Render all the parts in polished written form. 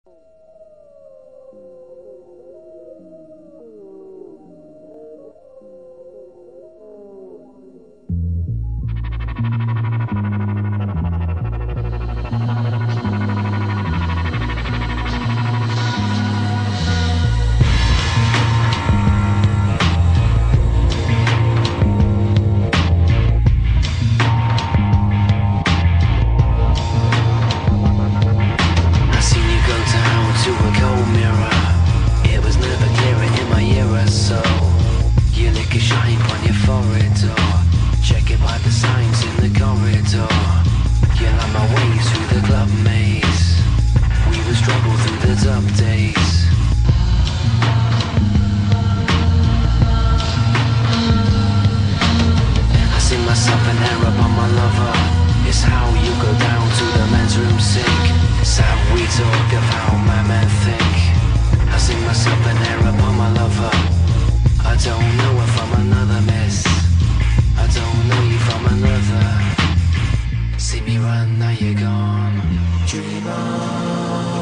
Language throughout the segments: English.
talk of how madmen think. I sing myself an air upon my lover. I don't know her from another miss. I don't know you from another. See me run, now you're gone. Dream on.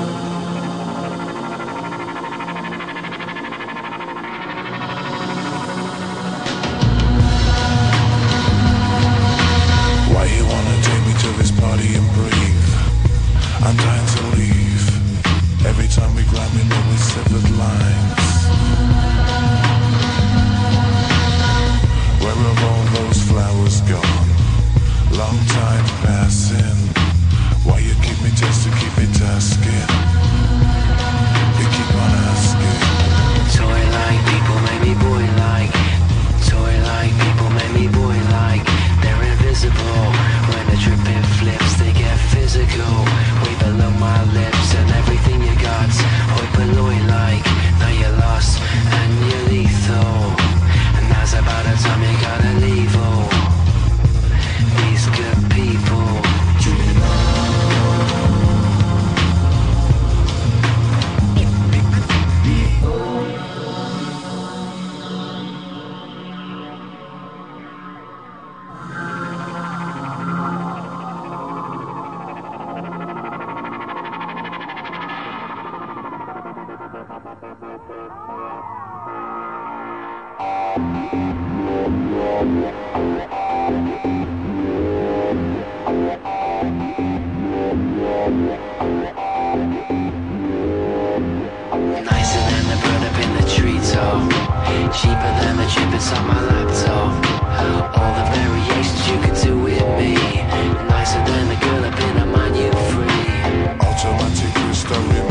Why you wanna take me to this party and breathe? I'm dying to leave. Every time we grab me, know we severed lines. Where have all those flowers gone? Long time passing. Why you keep me testing, keep me tasking? You keep on asking. Toy like people make me boy like. Toy like people make me boy like. They're invisible. When the tripping flips, they get physical. Way below my lips and everything you got. Hoi polloi like. Now you're lost and you're lethal. And now's about the time you gotta leave. Oh, these good people. Dream nicer than the bird up in the treetop. Cheaper than the chippets on my laptop. All the variations you could do with me. Nicer than the girl up in a man you free. Automatic restoring